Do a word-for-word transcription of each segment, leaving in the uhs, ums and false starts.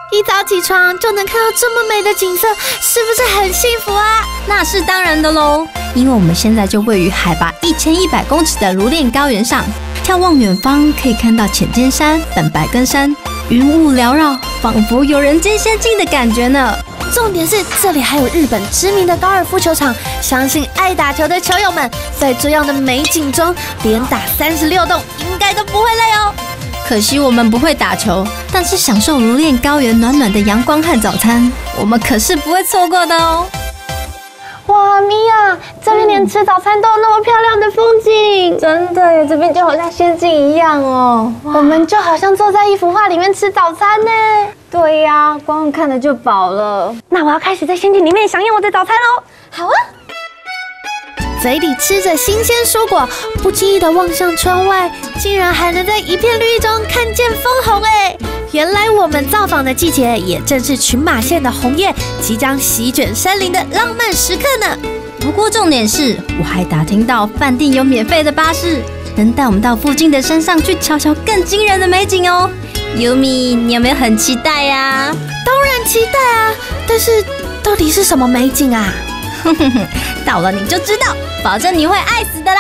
一早起床就能看到这么美的景色，是不是很幸福啊？ 那是当然的喽，因为我们现在就位于海拔一千一百公尺的如恋高原上，眺望远方可以看到浅间山、本白根山，云雾缭绕，仿佛有人间仙境的感觉呢。 重点是这里还有日本知名的高尔夫球场，相信爱打球的球友们在这样的美景中连打三十六洞应该都不会累哦。 可惜我们不会打球，但是享受如恋高原暖暖的阳光和早餐，我们可是不会错过的哦。 哇，米娅，这边连吃早餐都有那么漂亮的风景， 真的耶，这边就好像仙境一样哦。 我们就好像坐在一幅画里面吃早餐呢。 对呀，光看了就饱了。 那我要开始在仙境里面享用我的早餐喽。 好啊。 嘴里吃着新鲜蔬果，不经意的望向窗外，竟然还能在一片绿意中看见枫红哎！原来我们造访的季节，也正是群马县的红叶即将席卷山林的浪漫时刻呢。 不过重点是，我还打听到饭店有免费的巴士，能带我们到附近的山上去瞧瞧更惊人的美景哦。Yumi，你有没有很期待呀、啊？ 当然期待啊！但是到底是什么美景啊？ 哼哼哼，到了你就知道，保证你会爱死的啦！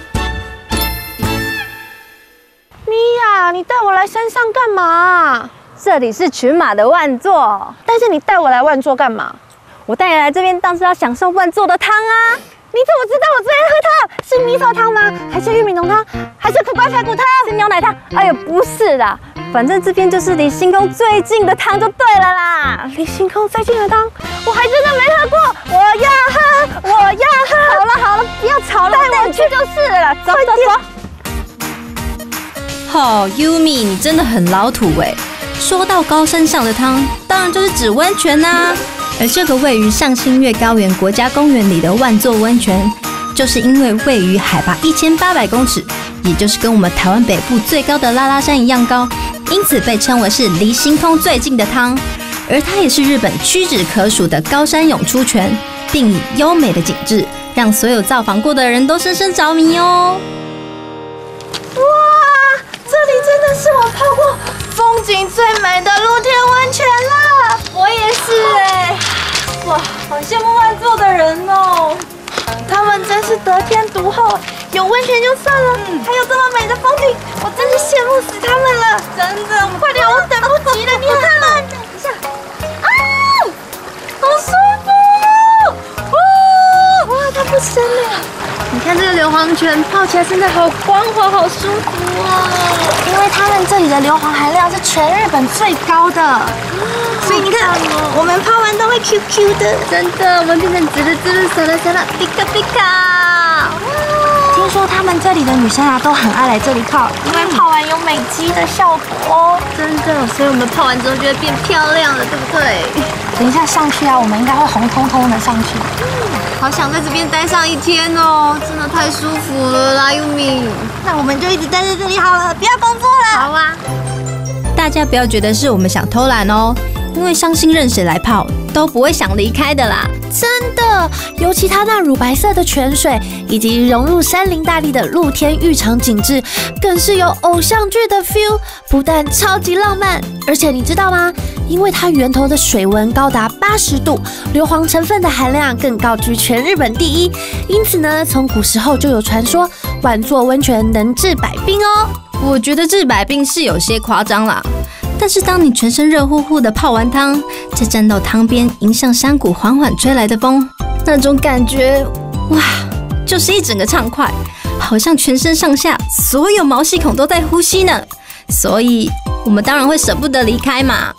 米娅，你带我来山上干嘛？ 这里是群马的万座， 但是你带我来万座干嘛？ 我带你来这边当是要享受万座的汤啊！ 你怎么知道我最爱喝汤？是米索汤吗？还是玉米浓汤？还是苦瓜排骨汤？ 是牛奶汤？哎呦，不是啦，反正这边就是离星空最近的汤就对了啦。 离星空最近的汤，我还真的没喝过。我要喝，我要喝。 好了好了，不要吵了，带我去就是了。走走走。好 ，Yumi， 你真的很老土哎。说到高山上的汤，当然就是指温泉啦、啊。而这个位于上新月高原国家公园里的万座温泉，就是因为位于海拔一千八百公尺，也就是跟我们台湾北部最高的拉拉山一样高，因此被称为是离星空最近的汤。而它也是日本屈指可数的高山涌出泉，并以优美的景致让所有造访过的人都深深着迷哦。 哇，这里真的是我泡过风景最美的露天温泉啦！ 我也是哎、欸，哇，好羡慕万座的人哦。 他们真是得天独厚，有温泉就算了，嗯、还有这么美的风景，我真是羡慕死他们了。 真的， 快点，我等不及了，你看嘛，等一下，啊，好舒服！哇，哇，它不深哎。你看这个硫磺泉泡起来真的好光滑，好舒服哦。因为他们这里的硫磺含量是全日本最高的，所以你看，我们泡完都会 Q Q 的。真的，我们变成滋润滋润、沙拉沙拉、皮卡皮卡。听说他们这里的女生啊，都很爱来这里泡，因为泡完有美肌的效果。真的，所以我们泡完之后就会变漂亮了，对不对？等一下上去啊，我们应该会红彤彤的上去。好想在这边待上一天哦，真的太舒服了啦，Yumi。那我们就一直待在这里好了，不要工作了。好啊。 大家不要觉得是我们想偷懒哦，因为相信任谁来泡都不会想离开的啦。 真的，尤其它那乳白色的泉水，以及融入山林大地的露天浴场景致，更是有偶像剧的 feel， 不但超级浪漫，而且你知道吗？因为它源头的水温高达八十度，硫磺成分的含量更高居全日本第一，因此呢，从古时候就有传说，万座温泉能治百病哦。 我觉得治百病是有些夸张啦，但是当你全身热乎乎的泡完汤，再站到汤边，迎向山谷缓缓吹来的风，那种感觉，哇，就是一整个畅快，好像全身上下所有毛细孔都在呼吸呢。所以，我们当然会舍不得离开嘛。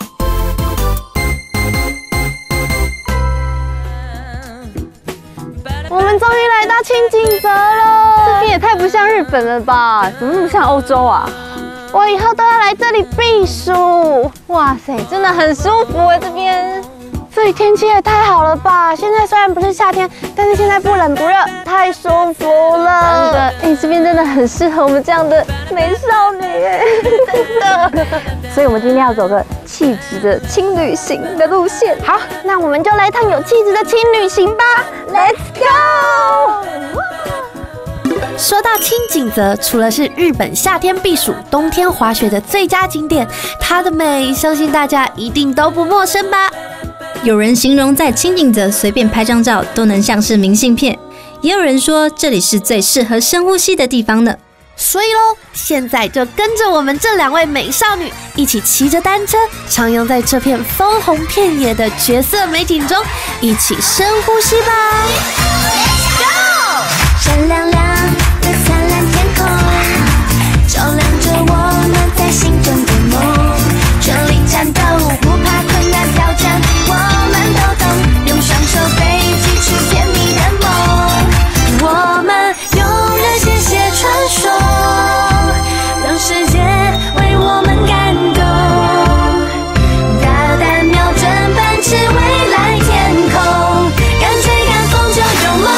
我们终于来到清景泽了，这边也太不像日本了吧？怎么那么像欧洲啊？ 我以后都要来这里避暑。 哇塞，真的很舒服哎，这边。 这里天气也太好了吧！现在虽然不是夏天，但是现在不冷不热，太舒服了。 真的，哎，这边真的很适合我们这样的美少女哎，真的。所以我们今天要走个气质的轻旅行的路线。 好，那我们就来一趟有气质的轻旅行吧 ！Let's go！ 说到清景泽，除了是日本夏天避暑、冬天滑雪的最佳景点，它的美，相信大家一定都不陌生吧？ 有人形容在清景泽随便拍张照都能像是明信片，也有人说这里是最适合深呼吸的地方呢。 所以喽，现在就跟着我们这两位美少女一起骑着单车，徜徉在这片枫红片野的绝色美景中，一起深呼吸吧。 闪亮亮的灿烂天空，照亮着我们在心中的梦。全力战斗，不怕困难挑战，我们都懂，用双手背起去甜蜜的梦。我们用热血写传说，让世界为我们感动。大胆瞄准，奔驰未来天空，敢追敢疯就有梦。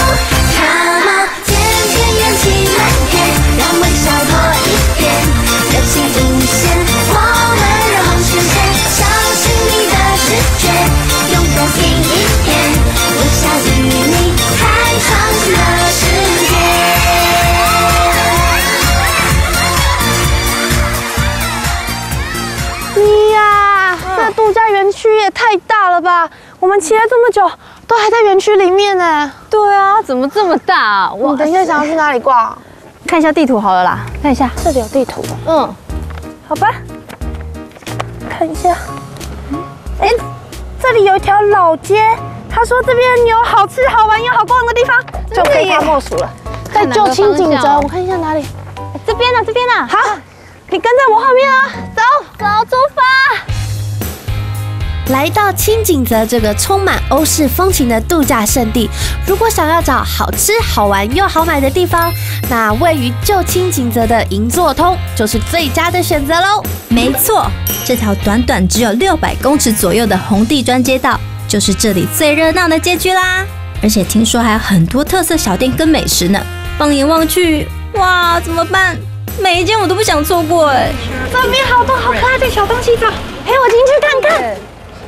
度假园区也太大了吧！我们骑了这么久，都还在园区里面呢。 对啊，怎么这么大啊？ 我等一下想要去哪里逛？ 看一下地图好了啦，看一下， 这里有地图。 嗯， 好吧，看一下。哎、欸，这里有一条老街，他说这边有好吃、好玩又好逛的地方，就可以看莫属了。在旧清景泽，我看一下哪里？ 这边呢、啊，这边呢、啊。 好，你跟在我后面啊，走， 走，出发。 来到清景泽这个充满欧式风情的度假胜地，如果想要找好吃、好玩又好买的地方，那位于旧清景泽的银座通就是最佳的选择喽。 没错，这条短短只有六百公尺左右的红地砖街道，就是这里最热闹的街区啦。而且听说还有很多特色小店跟美食呢。放眼望去，哇，怎么办？每一间我都不想错过哎。 这边好多好可爱的小东西，走，陪我进去看看。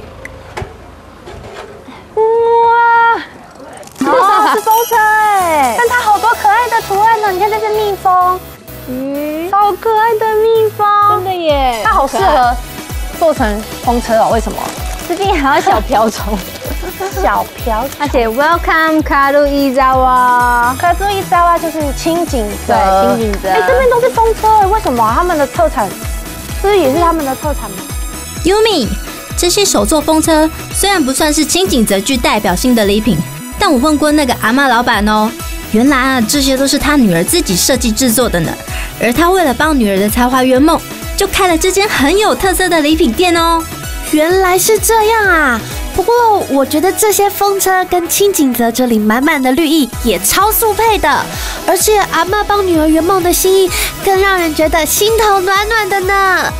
哇，哦，是风车哎！但它好多可爱的图案呢，你看这是蜜蜂，嗯，好可爱的蜜蜂， 真的耶！ 它好适合做成风车哦，为什么？ 这边还有小瓢虫， 小瓢虫， 而且 Welcome 卡路伊扎瓦， 卡路伊扎瓦就是清景泽， 对，清景泽。 哎，这边都是风车哎，为什么？他们的特产，这也是他们的特产吗 ？Yumi。这些手作风车虽然不算是清景泽具代表性的礼品，但我问过那个阿嬷老板哦，原来啊这些都是他女儿自己设计制作的呢。而他为了帮女儿的才华圆梦，就开了这间很有特色的礼品店哦。 原来是这样啊！不过我觉得这些风车跟清景泽这里满满的绿意也超速配的，而且阿嬷帮女儿圆梦的心意更让人觉得心头暖暖的呢。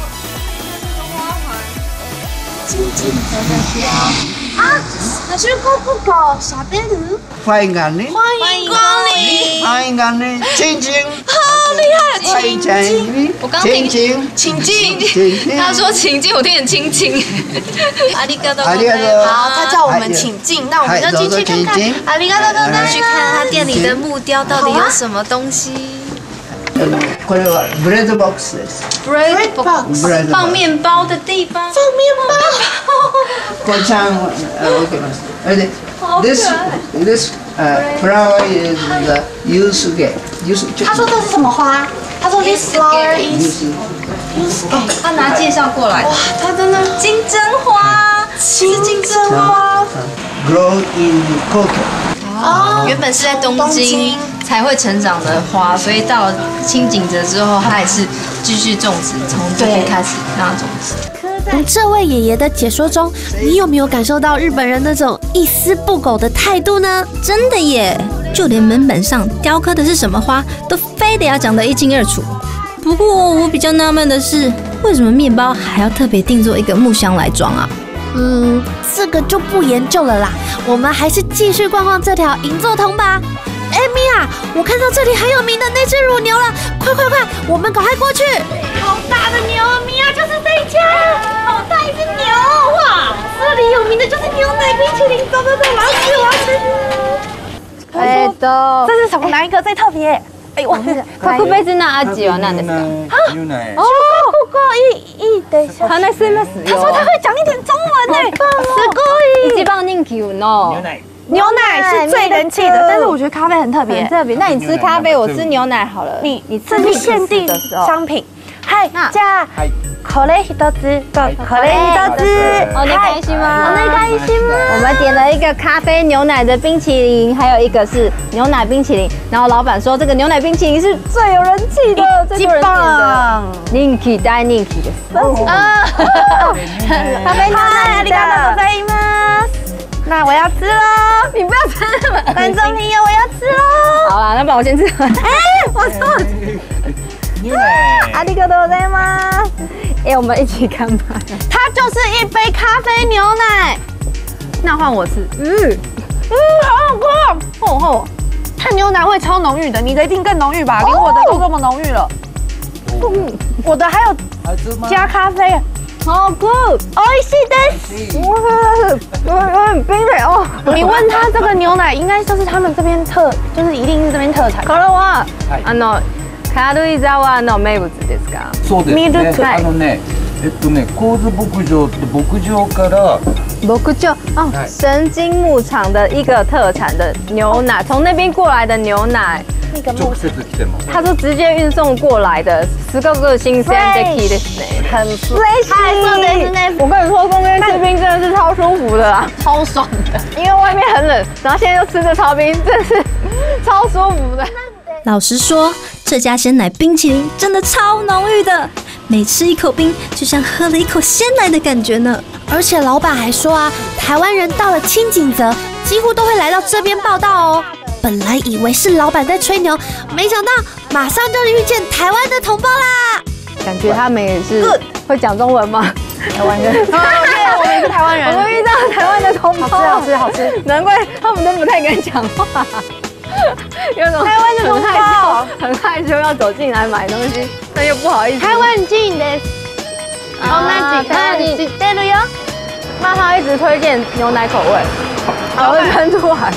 清景泽的标啊，那是狗狗狗小贝鲁。 欢迎光临， 欢迎光临， 欢迎光临，请进。 好厉害， 请进。 我刚听请请进， 进。 他说请进，我听成亲亲。阿里嘎多， 阿里嘎多。 好，他叫我们请进，那我们就进去看看。阿里嘎多，那去看他店里的木雕到底有什么东西。 これはブレッドボックスです。 bread box， 放面包的地方。放面包。 これちゃん置けます。で、this this flower is the yusuke。yusuke。 他说这是什么花？他说 this flower is yusuke。 他拿介绍过来。哇，他真的金针花，是金针花。 Grow in Tokyo。 哦，原本是在东京才会成长的花，所以到了清景泽之后，它也是继续种植，从这边开始让它种植。 从这位爷爷的解说中，你有没有感受到日本人那种一丝不苟的态度呢？ 真的耶，就连门本上雕刻的是什么花，都非得要讲得一清二楚。不过我比较纳闷的是，为什么面包还要特别定做一个木箱来装啊？ 嗯，这个就不研究了啦。我们还是继续逛逛这条银座通吧。哎，米娅，我看到这里很有名的那只乳牛了，快快快，我们赶快过去！好大的牛啊，米娅，就是这一家，好大一只牛哇！这里有名的就是牛奶冰淇淋，走走走，我要吃，我要吃。 哎，都这是从哪一个最特别？ 哎，我特別な味は何ですか？ 牛奶。 哦，不过一一等一下， 話せますよ。 他说他会讲一点中文呢，すごい。 一番人気の牛奶。 牛奶是最人气的，但是我觉得咖啡很特别很。特别。那你吃咖啡，我吃牛奶好了。 你你这是限定的时候。 商品。はい、 那じゃあこれ一つとこれ一つ。 お願いします。 お願いします。 我们点了一个咖啡牛奶的冰淇淋，还有一个是牛奶冰淇淋。然后老板说这个牛奶冰淇淋是最有人气的，最多人点的。人気大人気です。啊，咖啡牛奶， ありがとうございます。那我要吃喽！ 你不要吃了， 观众朋友，我要吃喽！ 好啦，那不然我先吃。 哎，我错了。 牛奶。 ありがとうございます。 哎，我们一起干嘛？ 它就是一杯咖啡牛奶。 那换我吃。嗯嗯，好好喝，厚厚。它牛奶味超浓郁的，你的一定更浓郁吧？连我的都这么浓郁了。我的还有加咖啡。 好酷！ 美味しいです。 哇，有点冰嘞哦。 你问他这个牛奶，应该就是他们这边特，就是一定是这边特产。 これはあの軽井沢の名物ですか？ そうですね。あのね、えっとね、神津牧場って牧場から牧場哦，神经牧场的一个特产的牛奶，从那边过来的牛奶。 直接来てます。 他说直接运送过来的，すごく新鮮的ですね，很 fresh。我跟你说，冬天吃冰真的是超舒服的啊， 超爽的。 因为外面很冷，然后现在又吃着超冰，真的是超舒服的。 老实说，这家鲜奶冰淇淋真的超浓郁的，每吃一口冰，就像喝了一口鲜奶的感觉呢。 而且老板还说啊，台湾人到了清景泽，几乎都会来到这边报道哦。本来以为是老板在吹牛，没想到马上就遇见台湾的同胞啦！ 感觉他们也是会讲中文吗？ 台湾人，对，我们也是台湾人。 我们遇到台湾的同胞， 好吃好吃好吃， 难怪他们都不太敢讲话。有种台湾的同胞很害羞要走进来买东西，但又不好意思。 台湾人です。 同じ那你知ってるよ。 妈妈一直推荐牛奶口味，我会喷出来。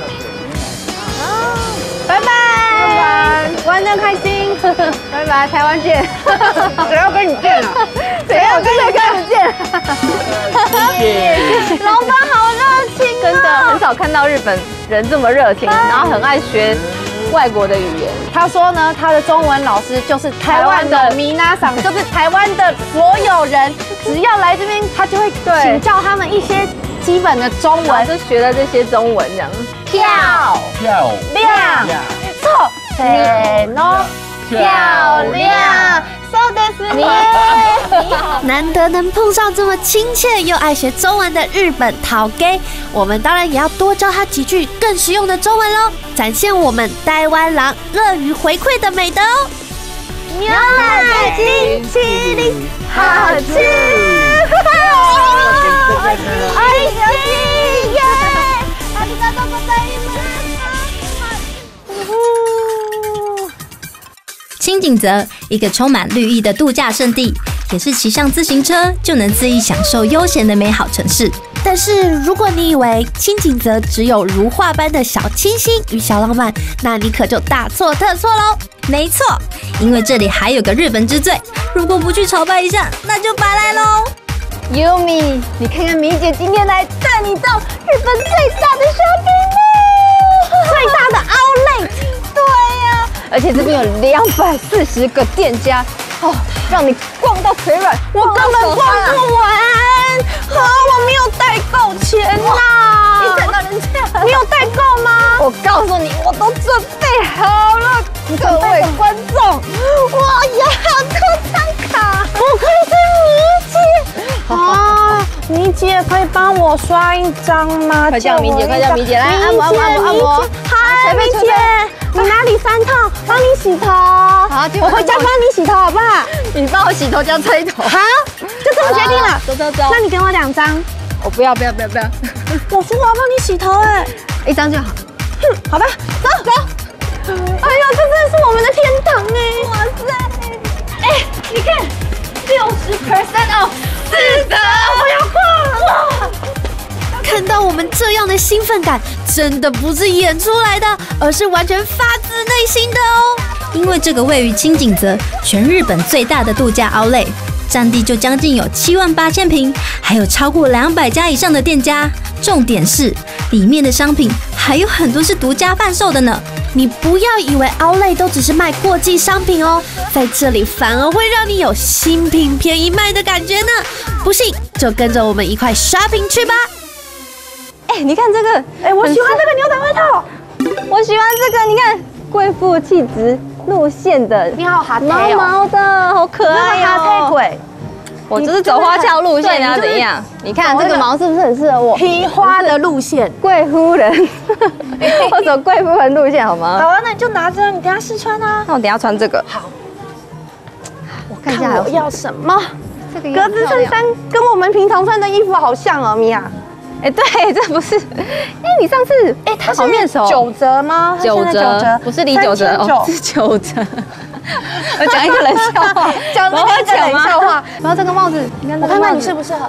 拜拜，拜拜，玩得开心， 拜拜，台湾见。 谁要跟你见啊？ 谁要跟谁跟你见？ 老板好热情啊！ 真的很少看到日本人这么热情，然后很爱学外国的语言。 他说呢，他的中文老师就是台湾的米娜桑，就是台湾的所有人，只要来这边，他就会请教他们一些基本的中文， 就学了这些中文这样。 漂漂亮，错，せーの，漂亮。そうですね。难得能碰上这么亲切又爱学中文的日本陶给，我们当然也要多教他几句更实用的中文喽，展现我们台湾人乐于回馈的美德哦。牛奶冰淇淋好吃，爱心耶！ありがとうございます。 清景泽，一个充满绿意的度假胜地，也是骑上自行车就能恣意享受悠闲的美好城市。 但是，如果你以为清景泽只有如画般的小清新与小浪漫，那你可就大错特错喽！ 没错，因为这里还有个日本之最，如果不去朝拜一下，那就白来喽。 Yumi，你看看米姐今天来带你到日本最大的 shopping mall， 最大的 outlet。 对呀、啊，而且这边有两百四十个店家，哦，让你逛到腿软。 我根本逛不完，呵，我没有带够钱呐。 你整个人这样， 你有带够吗？ 我告诉你，我都准备好了。各位观众， 我要这张卡，我可以是米姐啊！米姐可以帮我刷一张吗？ 快叫米姐，快叫米姐来按摩按摩按摩按摩。 嗨，米姐，你哪里三套？帮你洗头。好，我回家帮你洗头好不好？ 你帮我洗头加吹头。 好，就这么决定了。 走走走。 那你给我两张。 我不要不要不要不要。 我说我要帮你洗头哎， 一张就好。 哼，好吧，走走。哎呀，这真的是我们的天堂哎！哇塞！哎，你看，六十 percent off， 是的，我要逛哇！看到我们这样的兴奋感，真的不是演出来的，而是完全发自内心的哦。 因为这个位于清景泽，全日本最大的度假outlet，占地就将近有七万八千平，还有超过两百家以上的店家。重点是里面的商品还有很多是独家贩售的呢。 你不要以为 Outlet 都只是卖过季商品哦，在这里反而会让你有新品便宜卖的感觉呢。不信就跟着我们一块 shopping 去吧。 哎、欸，你看这个，哎、欸，我喜欢这个牛仔外套，我喜欢这个，你看贵妇气质路线的， 你好哈毛毛的，好可爱哦、喔。哈鬼，我就是走花俏路线，你要怎样？你看这个毛是不是很适合我？ 披花的路线， 贵夫人，我走贵夫人路线好吗？ 好啊，那你就拿着，你等下试穿啊。 那我等下穿这个。好，我看一下我要什么。这个格子衬衫跟我们平常穿的衣服好像哦，米娅。哎，对，这不是，哎，你上次哎，它好面熟，九折吗？九折，不是离九折哦，是九折。我讲一个冷笑话，讲那个冷笑话。然后这个帽子，你看，我看看你适不适合。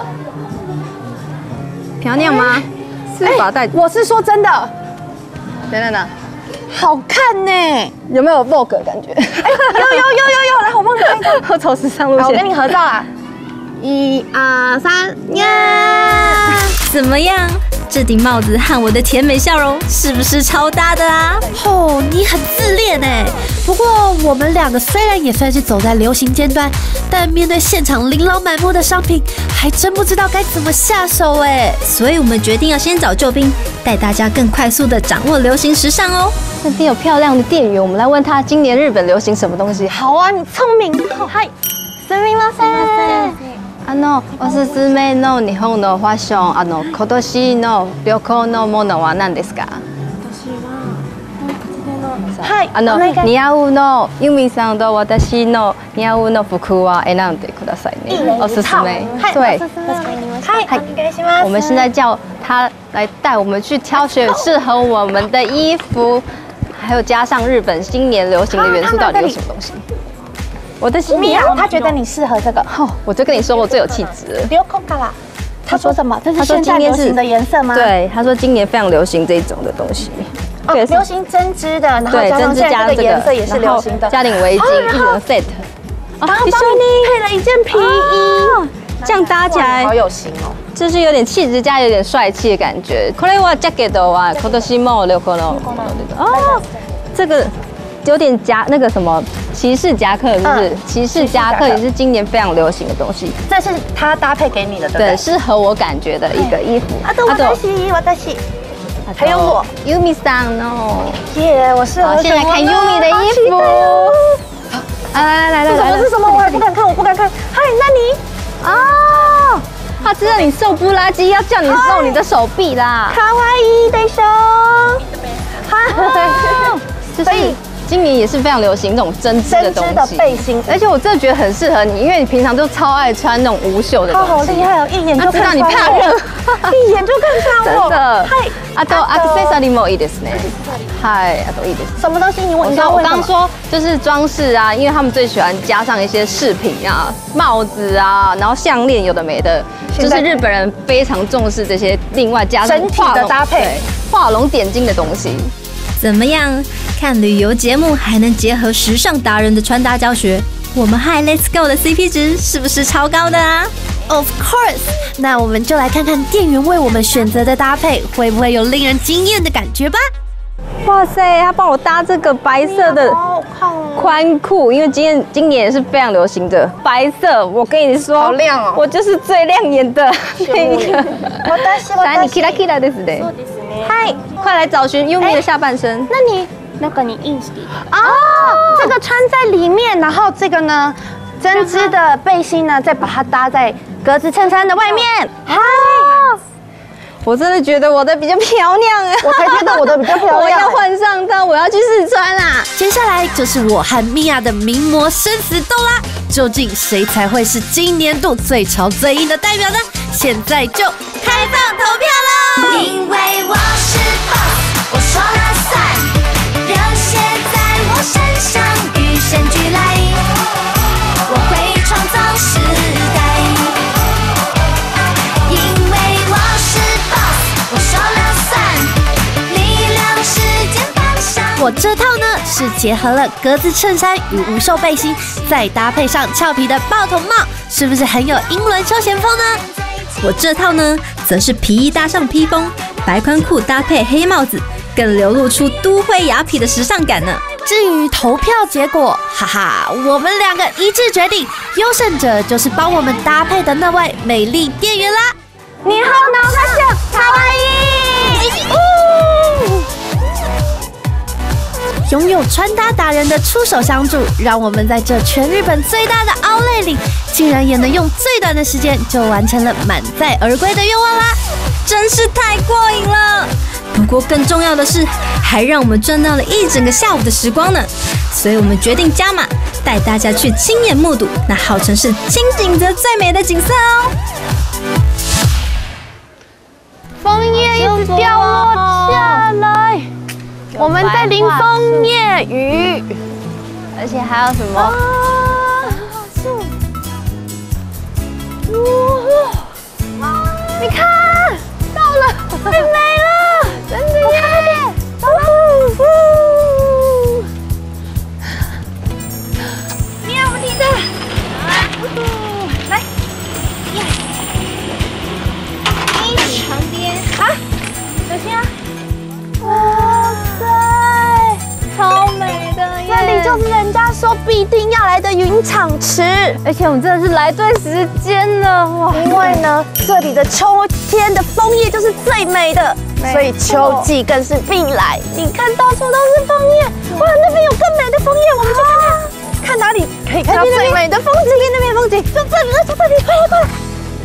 漂亮吗？是把戴。我是说真的。等等等，好看呢，有没有 Vogue 感觉？有有有有有，来，我帮你拍一张，我走时尚路线。我跟你合照啊。一二三，耶！ 怎么样？这顶帽子和我的甜美笑容是不是超搭的啊？ 哦，你很自恋哎。不过我们两个虽然也算是走在流行尖端，但面对现场琳琅满目的商品，还真不知道该怎么下手哎。 所以我们决定要先找救兵，带大家更快速的掌握流行时尚哦。 那边有漂亮的店员，我们来问他今年日本流行什么东西。好啊，你聪明。嗨，すみません。あのおすすめの日本のファッション、あの今年の旅行のものは何ですか？はい、あの似合うのユミさんと私の似合うの服は選んでくださいね。おすすめ。对。嗨，我们现在叫他来带我们去挑选适合我们的衣服，还有加上日本新年流行的元素，到底有什么东西？我的米娅，他觉得你适合这个。哦，我就跟你说，我最有气质了。流行啦。他说什么？这是现在流行的颜色吗？对，他说今年非常流行这种的东西。哦，流行针织的，然后加上现在这个颜色也是流行的，加点围巾，一人 set。然后帮你配了一件皮衣，这样搭起来好有型哦。就是有点气质加有点帅气的感觉。これはジャケットは今年も流行の。哦，这个。有点夹那个什么骑士夹克，是不是？骑士夹克也是今年非常流行的东西。这是他搭配给你的，对不对？对，适合我感觉的一个衣服。啊，对，私私，还有我 Yumi さん哦，耶，我适合。现在看 Yumi 的衣服。好，来来来来来，这是什么？我还不敢看，我不敢看。嗨，那你啊，他知道你瘦不拉几，要叫你露你的手臂啦。卡哇伊的熊，哈，所以。今年也是非常流行这种针织的东西，针织的背心，而且我真的觉得很适合你，因为你平常就超爱穿那种无袖的东西。好厉害哦，一眼就看到你怕热，一眼就看穿我。真的。嗨，あとアクセサリーもいいですね。嗨，あといいです。什么东西？你问你我刚刚说就是装饰啊，因为他们最喜欢加上一些饰品啊、帽子啊，然后项链有的没的，就是日本人非常重视这些，另外加上整体的搭配，画龙点睛的东西。 怎么样？看旅游节目还能结合时尚达人的穿搭教学，我们Hi Let's Go的 C P 值是不是超高的啊 ？Of course， 那我们就来看看店员为我们选择的搭配，会不会有令人惊艳的感觉吧？ 哇塞，他帮我搭这个白色的宽裤，因为今年今年也是非常流行的白色。我跟你说，好亮哦，我就是最亮眼的那一个。来，你 kira kira ですね。嗨，快来找寻 Yumi 的下半身。那你那个你硬哦，这个穿在里面，然后这个呢，针织的背心呢，再把它搭在格子衬衫的外面。好。我真的觉得我的比较漂亮哎，我才觉得我的比较漂亮。我要换上它，我要去试穿啦。 接下来就是我和米娅的名模生死斗啦，究竟谁才会是今年度最潮最硬的代表呢？现在就开放投票喽！ 因为我是 boss， 我说了算，热血在我身上与生俱来，我会创造时代。因为我是 boss， 我说了算，力量是肩膀上。 我这套呢是结合了格子衬衫与无袖背心，再搭配上俏皮的豹头帽，是不是很有英伦休闲风呢？ 我这套呢，则是皮衣搭上披风，白宽裤搭配黑帽子，更流露出都会雅痞的时尚感呢。 至于投票结果，哈哈，我们两个一致决定，优胜者就是帮我们搭配的那位美丽店员啦。 你好，脑卡小卡哇伊。 拥有穿搭达人的出手相助，让我们在这全日本最大的奥莱里，竟然也能用最短的时间就完成了满载而归的愿望啦！ 真是太过瘾了。不过更重要的是，还让我们赚到了一整个下午的时光呢。所以我们决定加码，带大家去亲眼目睹那号称是清景泽最美的景色哦。 枫叶一直掉落下来，我们在淋枫叶雨，而且还有什么？哇！你看，到了，太美了，真的耶！快点，走了！你要不你的？来，你旁边啊，小心啊！哇塞，超美的耶！这里就是人家说必定要来的云场池，而且我们真的是来对时间了哇！因为呢，这里的秋天的枫叶就是最美的，所以秋季更是必来。你看到处都是枫叶，哇，那边有更美的枫叶，我们去看看，看哪里可以看到最美的风景？那边风景，就这里，就这里，快来快来！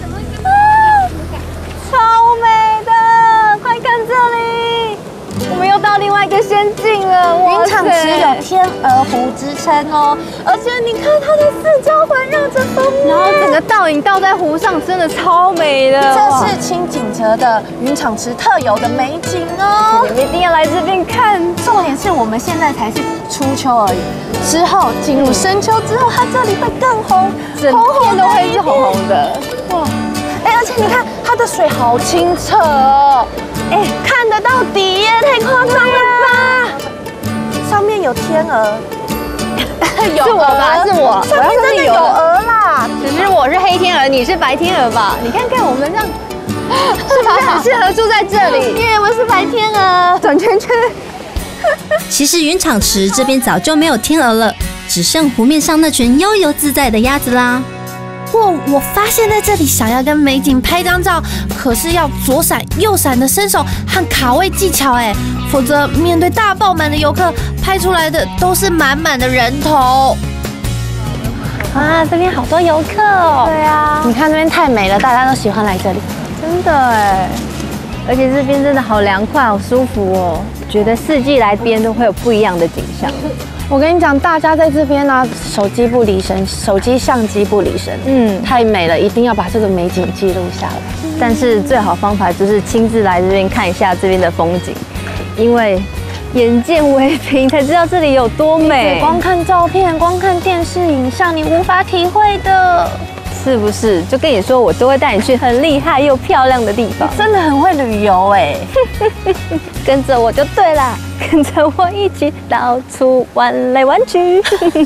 超美的，快看这里，我们又到另外一个仙境了。 云场池有天鹅湖之称哦， 而且你看它的四周环绕着枫叶，然后整个倒影倒在湖上，真的超美的。 这是清景泽的云场池特有的美景哦， 你们一定要来这边看。 重点是我们现在才是初秋而已，之后进入深秋之后，它这里会更红， 整片都会是红红的。哇！ 哎，而且你看它的水好清澈哦，哎，看得到底耶，太夸张了吧！上面有天鹅， 有是我吧？是我， 上面真的有鹅啦。 只是我是黑天鹅，你是白天鹅吧？你看看我们这样，是不是很适合住在这里？ 耶，我是白天鹅， 转圈圈。 其实云场池这边早就没有天鹅了，只剩湖面上那群悠游自在的鸭子啦。 哇！我发现在这里想要跟美景拍张照，可是要左闪右闪的身手和卡位技巧哎，否则面对大爆满的游客，拍出来的都是满满的人头。 啊，这边好多游客哦。 对啊， 你看这边太美了，大家都喜欢来这里。真的哎，而且这边真的好凉快，好舒服哦。觉得四季来这边都会有不一样的景象。我跟你讲，大家在这边呢、啊，手机不离身，手机相机不离身，嗯，太美了，一定要把这个美景记录下来。但是最好方法就是亲自来这边看一下这边的风景，因为眼见为凭，才知道这里有多美。光看照片，光看电视影像，你无法体会的。是不是？就跟你说，我都会带你去很厉害又漂亮的地方。 真的很会旅游哎， 跟着我就对啦，跟着我一起到处玩来玩去。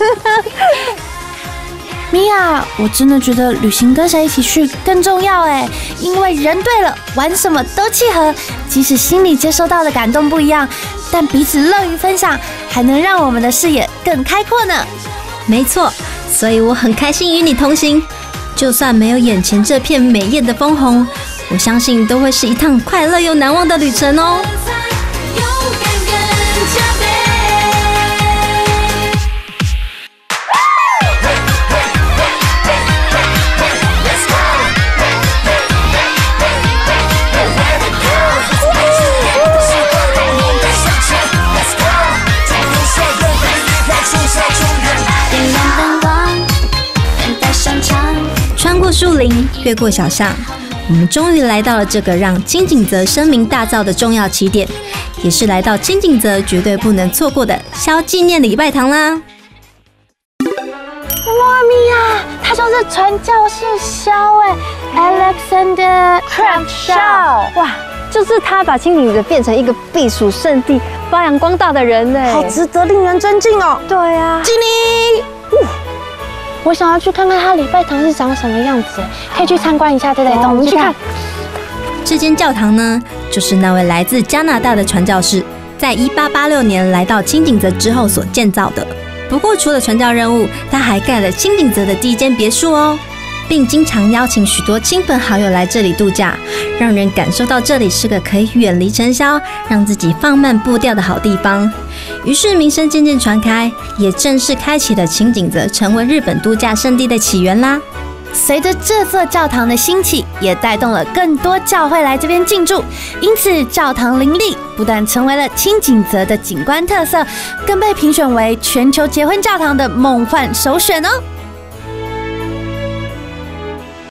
米娅，我真的觉得旅行跟谁一起去更重要哎，因为人对了，玩什么都契合。即使心里接收到的感动不一样，但彼此乐于分享，还能让我们的视野更开阔呢。 没错，所以我很开心与你同行。就算没有眼前这片美艳的枫红，我相信都会是一趟快乐又难忘的旅程哦。穿过树林，越过小巷，我们终于来到了这个让清景泽声名大噪的重要起点，也是来到清景泽绝对不能错过的萧纪念礼拜堂啦。 哇，米娅，他就是传教士萧哎 ，Alexander Craft 萧， 哇，就是他把清景泽变成一个避暑胜地， 发扬光大的人呢， 好值得令人尊敬哦。 对啊， 经理， 我想要去看看他礼拜堂是长什么样子，可以去参观一下，对不对？走，我们去看。 这间教堂呢，就是那位来自加拿大的传教士，在一八八六年来到清景泽之后所建造的。不过，除了传教任务，他还盖了清景泽的第一间别墅哦，并经常邀请许多亲朋好友来这里度假，让人感受到这里是个可以远离尘嚣，让自己放慢步调的好地方。于是名声渐渐传开，也正式开启了清景泽成为日本度假胜地的起源啦。 随着这座教堂的兴起，也带动了更多教会来这边进驻，因此教堂林立，不但成为了清景泽的景观特色，更被评选为全球结婚教堂的梦幻首选哦。